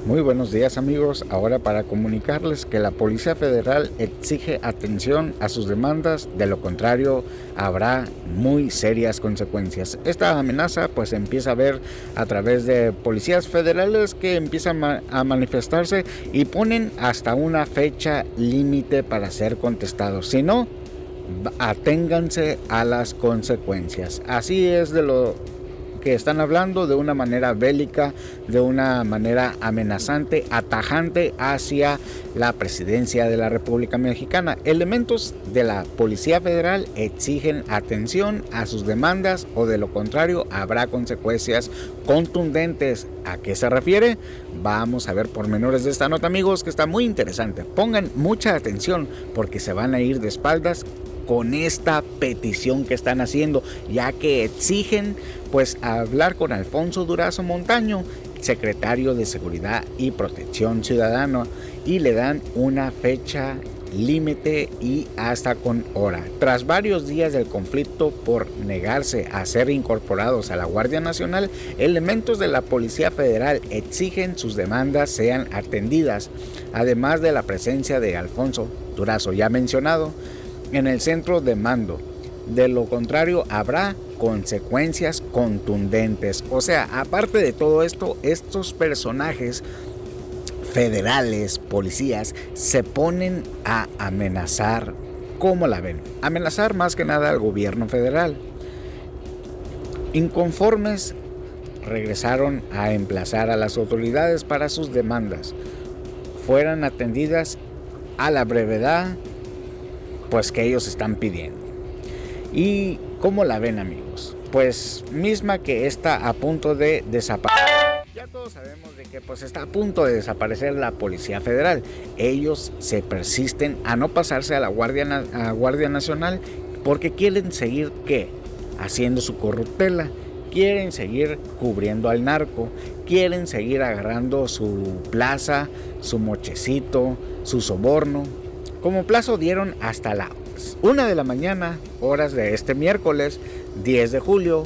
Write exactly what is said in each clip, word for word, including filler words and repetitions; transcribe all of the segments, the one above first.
Muy buenos días amigos, ahora para comunicarles que la Policía Federal exige atención a sus demandas, de lo contrario habrá muy serias consecuencias. Esta amenaza pues empieza a ver a través de policías federales que empiezan a manifestarse y ponen hasta una fecha límite para ser contestados, si no, aténganse a las consecuencias. Así es de lo que están hablando, de una manera bélica, de una manera amenazante, atajante hacia la presidencia de la República Mexicana. Elementos de la Policía Federal exigen atención a sus demandas o de lo contrario habrá consecuencias contundentes. ¿A qué se refiere? Vamos a ver pormenores de esta nota, amigos, que está muy interesante. Pongan mucha atención porque se van a ir de espaldas con esta petición que están haciendo, ya que exigen pues hablar con Alfonso Durazo Montaño, secretario de Seguridad y Protección Ciudadana, y le dan una fecha límite y hasta con hora. Tras varios días del conflicto por negarse a ser incorporados a la Guardia Nacional, elementos de la Policía Federal exigen sus demandas sean atendidas, además de la presencia de Alfonso Durazo ya mencionado en el centro de mando. De lo contrario habrá consecuencias contundentes. O sea, aparte de todo esto, estos personajes federales, policías, se ponen a amenazar. ¿Cómo la ven? Amenazar más que nada al gobierno federal. Inconformes, regresaron a emplazar a las autoridades para sus demandas fueran atendidas a la brevedad pues que ellos están pidiendo. ¿Y cómo la ven, amigos? Pues misma que está a punto de desaparecer. Ya todos sabemos de que pues está a punto de desaparecer la Policía Federal. Ellos se persisten a no pasarse a la Guardia, a Guardia Nacional porque quieren seguir ¿qué? Haciendo su corruptela. Quieren seguir cubriendo al narco, quieren seguir agarrando su plaza, su mochecito, su soborno. Como plazo dieron hasta las una de la mañana, horas de este miércoles diez de julio,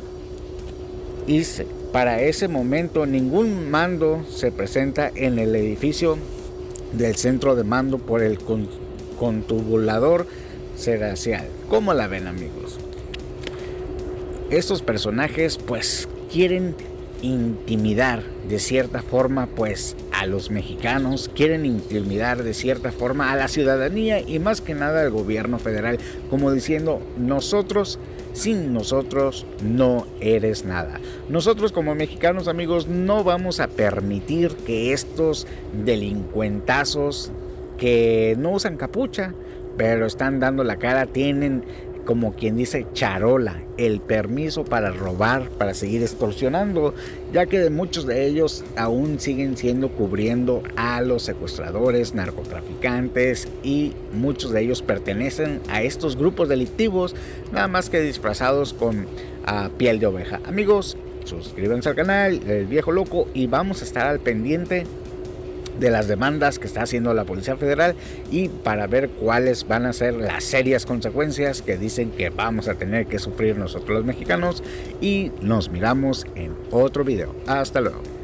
y para ese momento ningún mando se presenta en el edificio del centro de mando por el contubulador seracial. ¿Cómo la ven, amigos? Estos personajes pues quieren intimidar de cierta forma pues a los mexicanos, quieren intimidar de cierta forma a la ciudadanía y más que nada al gobierno federal, como diciendo nosotros, sin nosotros no eres nada. Nosotros como mexicanos, amigos, no vamos a permitir que estos delincuentazos que no usan capucha pero están dando la cara, tienen como quien dice charola, el permiso para robar, para seguir extorsionando, ya que de muchos de ellos aún siguen siendo cubriendo a los secuestradores, narcotraficantes, y muchos de ellos pertenecen a estos grupos delictivos, nada más que disfrazados con uh, piel de oveja. Amigos, suscríbanse al canal El Viejo Loco y vamos a estar al pendiente de las demandas que está haciendo la Policía Federal y para ver cuáles van a ser las serias consecuencias que dicen que vamos a tener que sufrir nosotros los mexicanos, y nos miramos en otro video. Hasta luego.